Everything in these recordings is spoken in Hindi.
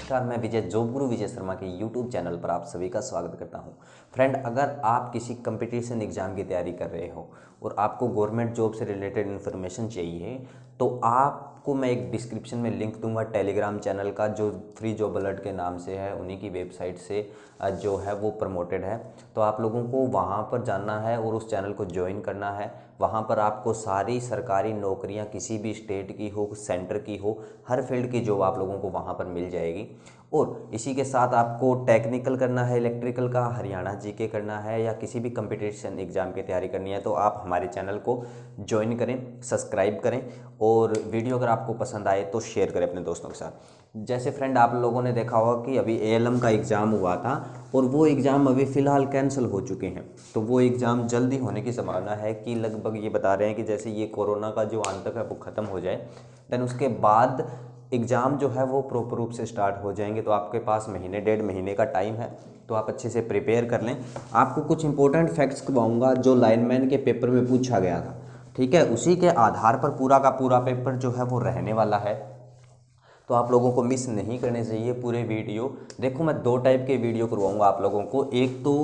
नमस्कार, मैं विजय जॉब गुरु विजय शर्मा के यूट्यूब चैनल पर आप सभी का स्वागत करता हूं। फ्रेंड, अगर आप किसी कंपटीशन एग्ज़ाम की तैयारी कर रहे हो और आपको गवर्नमेंट जॉब से रिलेटेड इन्फॉर्मेशन चाहिए तो आपको मैं एक डिस्क्रिप्शन में लिंक दूंगा टेलीग्राम चैनल का, जो फ्री जॉब अलर्ट के नाम से है, उन्हीं की वेबसाइट से जो है वो प्रमोटेड है। तो आप लोगों को वहाँ पर जाना है और उस चैनल को ज्वाइन करना है। वहाँ पर आपको सारी सरकारी नौकरियाँ किसी भी स्टेट की हो, सेंटर की हो, हर फील्ड की जॉब आप लोगों को वहाँ पर मिल जाएगी। और इसी के साथ आपको टेक्निकल करना है, इलेक्ट्रिकल का, हरियाणा जीके करना है या किसी भी कंपटीशन एग्ज़ाम की तैयारी करनी है तो आप हमारे चैनल को ज्वाइन करें, सब्सक्राइब करें और वीडियो अगर आपको पसंद आए तो शेयर करें अपने दोस्तों के साथ। जैसे फ्रेंड, आप लोगों ने देखा होगा कि अभी एएलएम का एग्ज़ाम हुआ था और वो एग्ज़ाम अभी फ़िलहाल कैंसिल हो चुके हैं। तो वो एग्ज़ाम जल्दी होने की संभावना है कि लगभग ये बता रहे हैं कि जैसे ये कोरोना का जो आतंक है वो ख़त्म हो जाए, देन उसके बाद एग्ज़ाम जो है वो प्रॉपर रूप से स्टार्ट हो जाएंगे। तो आपके पास महीने डेढ़ महीने का टाइम है, तो आप अच्छे से प्रिपेयर कर लें। आपको कुछ इंपॉर्टेंट फैक्ट्स करवाऊँगा जो लाइनमैन के पेपर में पूछा गया था, ठीक है। उसी के आधार पर पूरा का पूरा पेपर जो है वो रहने वाला है, तो आप लोगों को मिस नहीं करने चाहिए पूरे वीडियो। देखो, मैं दो टाइप के वीडियो करवाऊँगा आप लोगों को, एक तो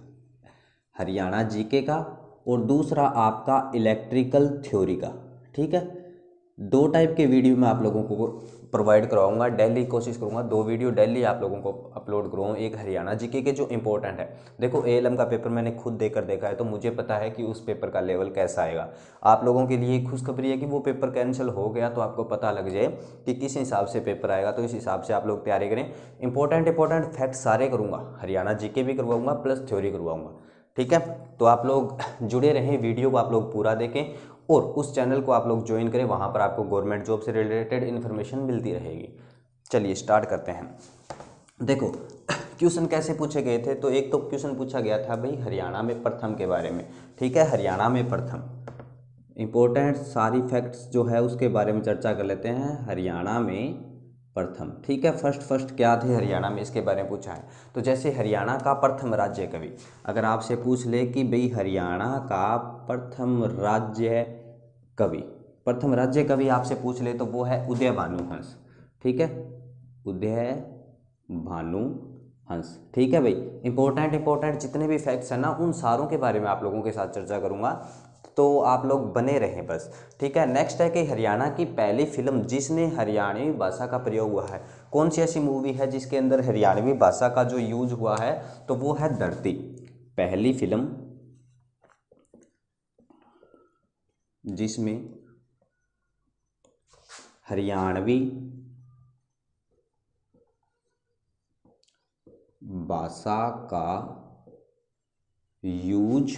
हरियाणा जीके का और दूसरा आपका इलेक्ट्रिकल थ्योरी का, ठीक है। दो टाइप के वीडियो मैं आप लोगों को प्रोवाइड करवाऊंगा। डेली कोशिश करूंगा 2 वीडियो डेली आप लोगों को अपलोड करवाऊँ। एक हरियाणा जीके के जो इंपॉर्टेंट है, देखो एएलएम का पेपर मैंने खुद देकर देखा है तो मुझे पता है कि उस पेपर का लेवल कैसा आएगा। आप लोगों के लिए खुशखबरी है कि वो पेपर कैंसिल हो गया तो आपको पता लग जाए कि किस हिसाब से पेपर आएगा, तो इस हिसाब से आप लोग तैयारी करें। इंपॉर्टेंट फैक्ट सारे करूँगा, हरियाणा जीके भी करवाऊँगा प्लस थ्योरी करवाऊँगा, ठीक है। तो आप लोग जुड़े रहें, वीडियो को आप लोग पूरा देखें और उस चैनल को आप लोग ज्वाइन करें, वहाँ पर आपको गवर्नमेंट जॉब से रिलेटेड इन्फॉर्मेशन मिलती रहेगी। चलिए स्टार्ट करते हैं। देखो, क्वेश्चन कैसे पूछे गए थे, तो एक तो क्वेश्चन पूछा गया था भाई हरियाणा में प्रथम के बारे में, ठीक है। हरियाणा में प्रथम इंपॉर्टेंट सारी फैक्ट्स जो है उसके बारे में चर्चा कर लेते हैं। हरियाणा में प्रथम, ठीक है। फर्स्ट क्या थे हरियाणा में, इसके बारे में पूछा है। तो जैसे हरियाणा का प्रथम राज्य कवि, अगर आपसे पूछ ले कि भाई हरियाणा का प्रथम राज्य कवि, प्रथम राज्य कवि आपसे पूछ ले तो वो है उदय भानु हंस, ठीक है। उदय भानु हंस, ठीक है भाई। इंपॉर्टेंट जितने भी फैक्ट्स हैं ना, उन सारों के बारे में आप लोगों के साथ चर्चा करूंगा, तो आप लोग बने रहें बस, ठीक है। नेक्स्ट है कि हरियाणा की पहली फिल्म जिसने हरियाणवी भाषा का प्रयोग हुआ है, कौन सी ऐसी मूवी है जिसके अंदर हरियाणवी भाषा का जो यूज हुआ है, तो वो है धरती। पहली फिल्म जिसमें हरियाणवी भाषा का यूज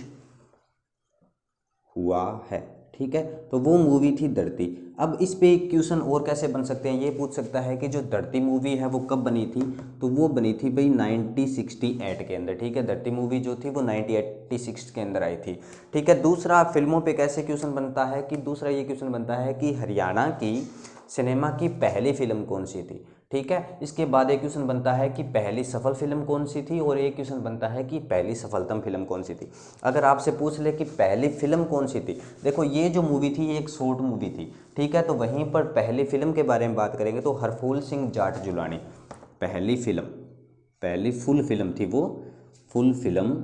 हुआ है, ठीक है, तो वो मूवी थी धरती। अब इस पे एक क्वेश्चन और कैसे बन सकते हैं, ये पूछ सकता है कि जो धरती मूवी है वो कब बनी थी, तो वो बनी थी भाई 1968 के अंदर, ठीक है। धरती मूवी जो थी वो 1986 के अंदर आई थी, ठीक है। दूसरा, फिल्मों पे कैसे क्वेश्चन बनता है कि दूसरा ये क्वेश्चन बनता है कि हरियाणा की सिनेमा की पहली फिल्म कौन सी थी, ठीक है। इसके बाद एक क्वेश्चन बनता है कि पहली सफल फिल्म कौन सी थी और एक क्वेश्चन बनता है कि पहली सफलतम फिल्म कौन सी थी। अगर आपसे पूछ ले कि पहली फिल्म कौन सी थी, देखो ये जो मूवी थी ये एक शॉर्ट मूवी थी, ठीक है। तो वहीं पर पहली फिल्म के बारे में बात करेंगे तो हरफूल सिंह जाट जुलानी पहली फिल्म, पहली फुल फिल्म थी वो, फुल फिल्म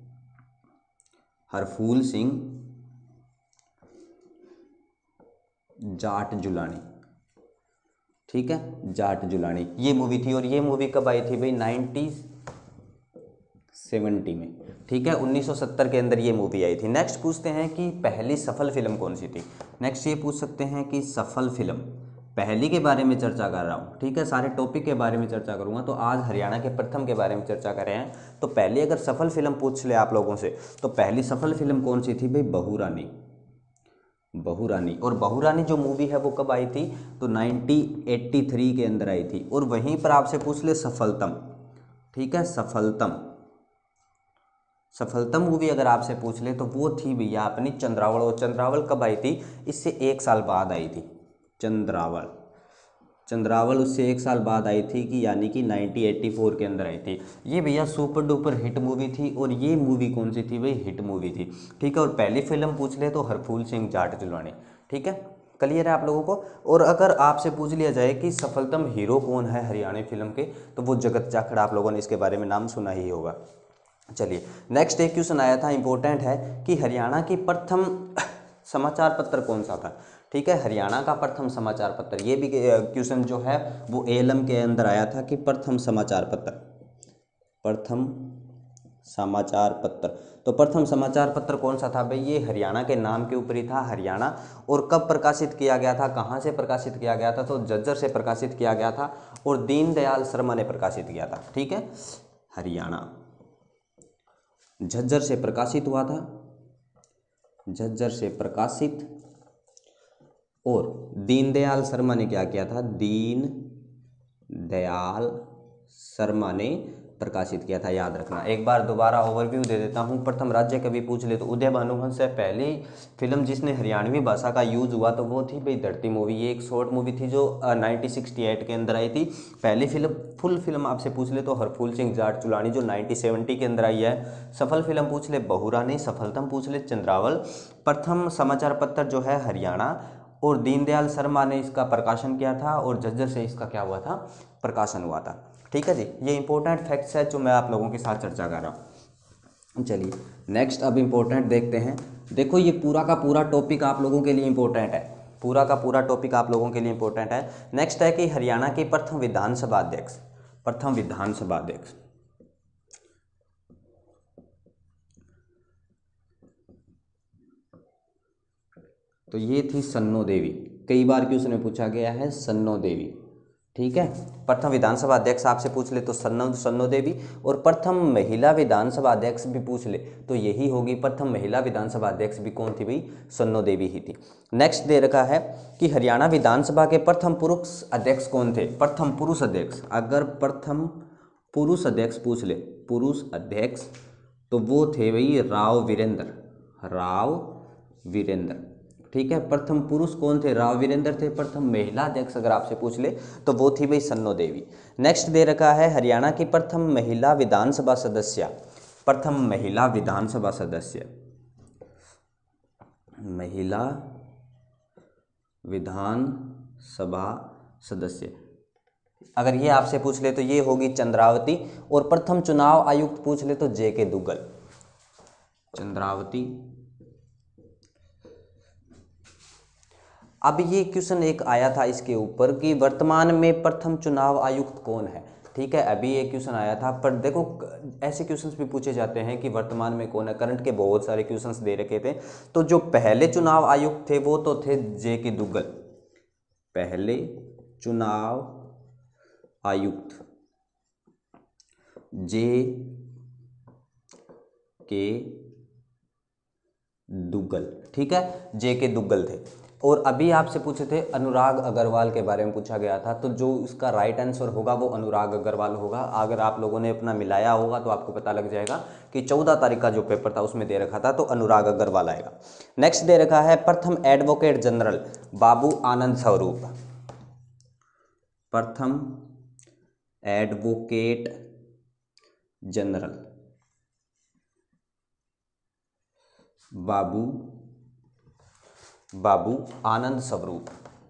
हरफूल सिंह जाट जुलानी, ठीक है। जाट जुलानी ये मूवी थी और ये मूवी कब आई थी भाई 1970 में, ठीक है। 1970 के अंदर ये मूवी आई थी। नेक्स्ट पूछते हैं कि पहली सफल फिल्म कौन सी थी। नेक्स्ट ये पूछ सकते हैं कि सफल फिल्म, पहली के बारे में चर्चा कर रहा हूँ, ठीक है। सारे टॉपिक के बारे में चर्चा करूँगा, तो आज हरियाणा के प्रथम के बारे में चर्चा कर रहे हैं। तो पहली अगर सफल फिल्म पूछ ले आप लोगों से तो पहली सफल फिल्म कौन सी थी भाई, बहू रानी। बहू रानी, और बहू रानी जो मूवी है वो कब आई थी, तो 1983 के अंदर आई थी। और वहीं पर आपसे पूछ ले सफलतम, ठीक है। सफलतम मूवी अगर आपसे पूछ ले तो वो थी भैया अपनी चंद्रावल। और चंद्रावल कब आई थी, इससे 1 साल बाद आई थी चंद्रावल उससे 1 साल बाद आई थी, कि यानी कि 1984 के अंदर आई थी। ये भैया सुपर डुपर हिट मूवी थी। और ये मूवी कौन सी थी भाई, हिट मूवी थी, ठीक है। और पहली फिल्म पूछ ले तो हरफूल सिंह जाट जुलानी, ठीक है। क्लियर है आप लोगों को। और अगर आपसे पूछ लिया जाए कि सफलतम हीरो कौन है हरियाणवी फिल्म के, तो वो जगत जाखड़, आप लोगों ने इसके बारे में नाम सुना ही होगा। चलिए नेक्स्ट एक क्वेश्चन आया था, इंपॉर्टेंट है कि हरियाणा की प्रथम समाचार पत्र कौन सा था। ठीक है, हरियाणा का प्रथम समाचार पत्र, ये भी क्वेश्चन जो है वो एएलएम के अंदर आया था कि प्रथम समाचार पत्र, प्रथम समाचार पत्र। तो प्रथम समाचार पत्र कौन सा था भाई, ये हरियाणा के नाम के ऊपर ही था, हरियाणा। और कब प्रकाशित किया गया था, कहाँ से प्रकाशित किया गया था, तो झज्जर से प्रकाशित किया गया था और दीनदयाल शर्मा ने प्रकाशित किया था। ठीक है, हरियाणा झज्जर से प्रकाशित हुआ था, झज्जर से प्रकाशित। और दीनदयाल शर्मा ने क्या किया था, दीनदयाल शर्मा ने प्रकाशित किया था, याद रखना। एक बार दोबारा ओवरव्यू दे देता हूँ। प्रथम राज्य कवि पूछ ले तो उदय भानुवंश से पहली फिल्म जिसने हरियाणवी भाषा का यूज हुआ तो वो थी भाई धरती मूवी। ये एक शॉर्ट मूवी थी जो 1968 के अंदर आई थी। पहली फिल्म, फुल फिल्म आपसे पूछ ले तो हरफूल सिंह जाट चुलानी जो 1970 के अंदर आई है। सफल फिल्म पूछ ले बहुरानी, सफलतम पूछ ले चंद्रावल। प्रथम समाचार पत्र जो है हरियाणा, और दीनदयाल शर्मा ने इसका प्रकाशन किया था और झज्जर से इसका क्या हुआ था, प्रकाशन हुआ था। ठीक है जी, ये इंपॉर्टेंट फैक्ट्स है जो मैं आप लोगों के साथ चर्चा कर रहा हूँ। चलिए नेक्स्ट अब इंपॉर्टेंट देखते हैं। देखो ये पूरा का पूरा टॉपिक आप लोगों के लिए इंपॉर्टेंट है, पूरा का पूरा टॉपिक आप लोगों के लिए इंपॉर्टेंट है। नेक्स्ट है कि हरियाणा के प्रथम विधानसभा अध्यक्ष, प्रथम विधानसभा अध्यक्ष, तो ये थी सन्नो देवी। कई बार क्वेश्चन में पूछा गया है सन्नो देवी। ठीक है, प्रथम विधानसभा अध्यक्ष आपसे पूछ ले तो सन्नो देवी। और प्रथम महिला विधानसभा अध्यक्ष भी पूछ ले तो यही होगी, प्रथम महिला विधानसभा अध्यक्ष भी कौन थी भाई, सन्नो देवी ही थी। नेक्स्ट दे रखा है कि हरियाणा विधानसभा के प्रथम पुरुष अध्यक्ष कौन थे, प्रथम पुरुष अध्यक्ष। अगर प्रथम पुरुष अध्यक्ष पूछ ले, पुरुष अध्यक्ष, तो वो थे भाई राव वीरेंद्र, राव वीरेंद्र। ठीक है, प्रथम पुरुष कौन थे, राव वीरेंद्र थे। प्रथम महिला अध्यक्ष अगर आपसे पूछ ले तो वो थी भाई सन्नो देवी। नेक्स्ट दे रखा है हरियाणा की प्रथम महिला विधानसभा सदस्य, प्रथम महिला विधानसभा सदस्य, महिला विधानसभा सदस्य अगर ये आपसे पूछ ले तो ये होगी चंद्रावती। और प्रथम चुनाव आयुक्त पूछ ले तो जेके दुग्गल, चंद्रावती। अब ये क्वेश्चन एक आया था इसके ऊपर कि वर्तमान में प्रथम चुनाव आयुक्त कौन है। ठीक है, अभी एक क्वेश्चन आया था, पर देखो ऐसे क्वेश्चंस भी पूछे जाते हैं कि वर्तमान में कौन है। करंट के बहुत सारे क्वेश्चंस दे रखे थे, तो जो पहले चुनाव आयुक्त थे वो तो थे जेके दुग्गल, पहले चुनाव आयुक्त जेके दुग्गल। ठीक है, जेके दुग्गल थे। और अभी आपसे पूछे थे अनुराग अग्रवाल के बारे में पूछा गया था, तो जो इसका राइट आंसर होगा वो अनुराग अग्रवाल होगा। अगर आप लोगों ने अपना मिलाया होगा तो आपको पता लग जाएगा कि 14 तारीख का जो पेपर था उसमें दे रखा था, तो अनुराग अग्रवाल आएगा। नेक्स्ट दे रखा है प्रथम एडवोकेट जनरल बाबू आनंद स्वरूप, प्रथम एडवोकेट जनरल बाबू आनंद स्वरूप,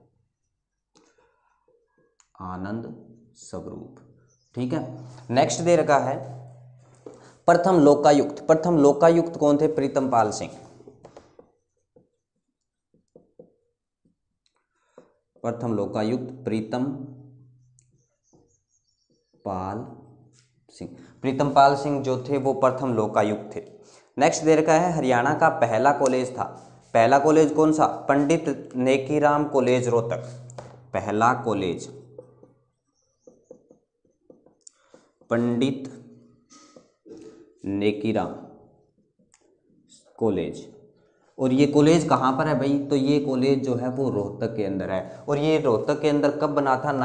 आनंद स्वरूप। ठीक है, नेक्स्ट दे रखा है प्रथम लोकायुक्त, प्रथम लोकायुक्त कौन थे, प्रीतम पाल सिंह, प्रथम लोकायुक्त प्रीतम पाल सिंह, प्रीतम पाल सिंह जो थे वो प्रथम लोकायुक्त थे। नेक्स्ट दे रखा है हरियाणा का पहला कॉलेज था, पहला कॉलेज कौन सा, पंडित नेकीराम कॉलेज रोहतक, पहला कॉलेज पंडित नेकीराम कॉलेज। और ये कॉलेज कहाँ पर है भाई, तो ये कॉलेज जो है वो रोहतक के अंदर है। और ये रोहतक के अंदर कब बना था,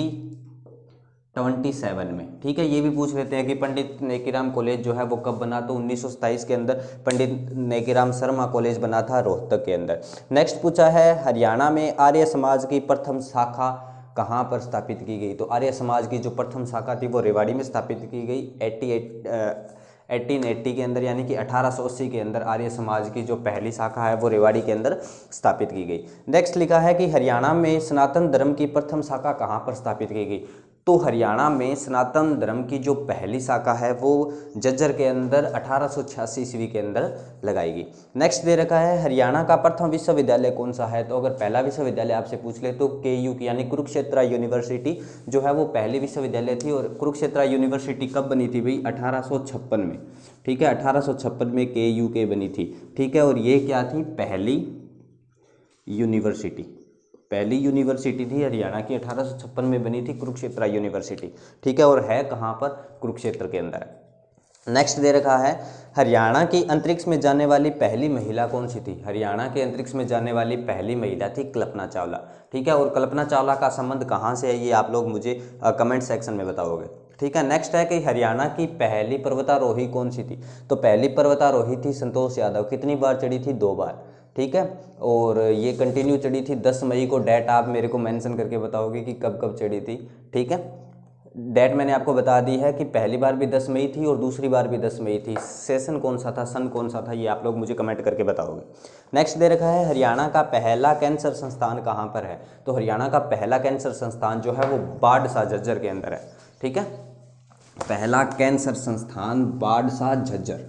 1927 में। ठीक है, ये भी पूछ लेते हैं कि पंडित नेकीराम कॉलेज जो है वो कब बना, तो 1927 के अंदर पंडित नेकीराम शर्मा कॉलेज बना था रोहतक के अंदर। नेक्स्ट पूछा है हरियाणा में आर्य समाज की प्रथम शाखा कहाँ पर स्थापित की गई, तो आर्य समाज की जो प्रथम शाखा थी वो रेवाड़ी में स्थापित की गई 1880 के अंदर यानी कि 1880 के अंदर आर्य समाज की जो पहली शाखा है वो रेवाड़ी के अंदर स्थापित की गई। नेक्स्ट लिखा है कि हरियाणा में सनातन धर्म की प्रथम शाखा कहाँ पर स्थापित की गई। तो हरियाणा में सनातन धर्म की जो पहली शाखा है वो झज्जर के अंदर 1886 ईस्वी के अंदर लगाई गई। नेक्स्ट दे रखा है हरियाणा का प्रथम विश्वविद्यालय कौन सा है। तो अगर पहला विश्वविद्यालय आपसे पूछ ले तो KU की यानी कुरुक्षेत्र यूनिवर्सिटी जो है वो पहली विश्वविद्यालय थी। और कुरुक्षेत्र यूनिवर्सिटी कब बनी थी भाई, 1856 में। ठीक है, 1856 में KU के बनी थी। ठीक है, और ये क्या थी, पहली यूनिवर्सिटी, पहली यूनिवर्सिटी थी हरियाणा की, 1856 में बनी थी कुरुक्षेत्र यूनिवर्सिटी। ठीक है, और है कहाँ पर, कुरुक्षेत्र के अंदर। नेक्स्ट दे रखा है हरियाणा की अंतरिक्ष में जाने वाली पहली महिला कौन सी थी। हरियाणा के अंतरिक्ष में जाने वाली पहली महिला थी कल्पना चावला। ठीक है, और कल्पना चावला का संबंध कहाँ से है ये आप लोग मुझे कमेंट सेक्शन में बताओगे। ठीक है, नेक्स्ट है कि हरियाणा की पहली पर्वतारोही कौन सी थी। तो पहली पर्वतारोही थी संतोष यादव। कितनी बार चढ़ी थी, 2 बार। ठीक है, और ये कंटिन्यू चढ़ी थी। 10 मई को डेट आप मेरे को मेंशन करके बताओगे कि कब कब चढ़ी थी। ठीक है, डेट मैंने आपको बता दी है कि पहली बार भी 10 मई थी और दूसरी बार भी 10 मई थी। सेशन कौन सा था, सन कौन सा था, ये आप लोग मुझे कमेंट करके बताओगे। नेक्स्ट दे रखा है हरियाणा का पहला कैंसर संस्थान कहाँ पर है। तो हरियाणा का पहला कैंसर संस्थान जो है वो बाढ़सा झज्जर के अंदर है। ठीक है, पहला कैंसर संस्थान बाढ़सा झज्जर।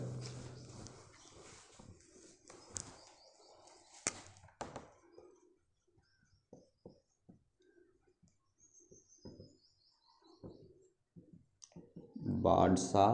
बाढ़सा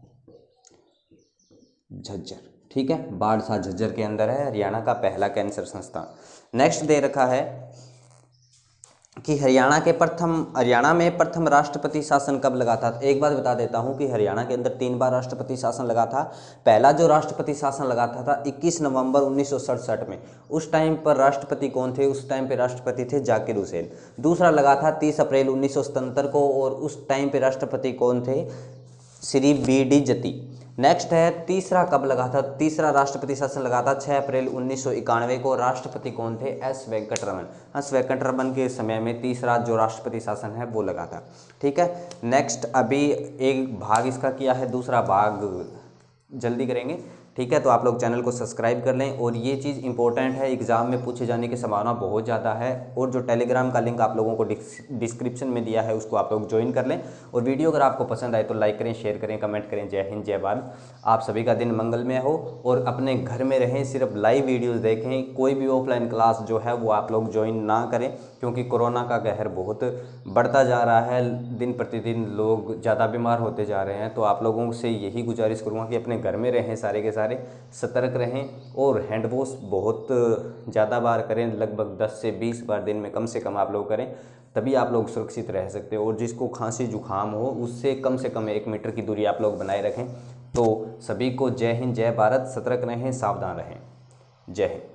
झज्जर। ठीक है, बाढ़सा झज्जर के अंदर है हरियाणा का पहला कैंसर संस्थान। नेक्स्ट दे रखा है कि हरियाणा में प्रथम राष्ट्रपति शासन कब लगा था। एक बात बता देता हूं कि हरियाणा के अंदर 3 बार राष्ट्रपति शासन लगा था। पहला जो राष्ट्रपति शासन लगा था 21 नवंबर 1967 में। उस टाइम पर राष्ट्रपति कौन थे, उस टाइम पे राष्ट्रपति थे जाकिर हुसैन। दूसरा लगा था 30 अप्रैल 1977 को, और उस टाइम पे राष्ट्रपति कौन थे, श्री BD जती। नेक्स्ट है तीसरा कब लगा था, तीसरा राष्ट्रपति शासन लगा था 6 अप्रैल 1991 को। राष्ट्रपति कौन थे, S वेंकटरमन। S वेंकटरमन के समय में तीसरा जो राष्ट्रपति शासन है वो लगा था। ठीक है, नेक्स्ट अभी एक भाग इसका किया है, दूसरा भाग जल्दी करेंगे। ठीक है, तो आप लोग चैनल को सब्सक्राइब कर लें। और ये चीज़ इंपॉर्टेंट है, एग्जाम में पूछे जाने की संभावना बहुत ज़्यादा है। और जो टेलीग्राम का लिंक आप लोगों को डिस्क्रिप्शन में दिया है उसको आप लोग ज्वाइन कर लें। और वीडियो अगर आपको पसंद आए तो लाइक करें, शेयर करें, कमेंट करें। जय हिंद, जय भारत। आप सभी का दिन मंगलमय हो और अपने घर में रहें, सिर्फ लाइव वीडियोज़ देखें। कोई भी ऑफलाइन क्लास जो है वो आप लोग ज्वाइन ना करें, क्योंकि कोरोना का कहर बहुत बढ़ता जा रहा है। दिन प्रतिदिन लोग ज़्यादा बीमार होते जा रहे हैं। तो आप लोगों से यही गुजारिश करूँगा कि अपने घर में रहें, सारे के सारे सतर्क रहें। और हैंड वॉश बहुत ज़्यादा बार करें, लगभग 10 से 20 बार दिन में कम से कम आप लोग करें, तभी आप लोग सुरक्षित रह सकते हो। और जिसको खांसी जुकाम हो उससे कम 1 मीटर की दूरी आप लोग बनाए रखें। तो सभी को जय हिंद, जय भारत। सतर्क रहें, सावधान रहें। जय हिंद।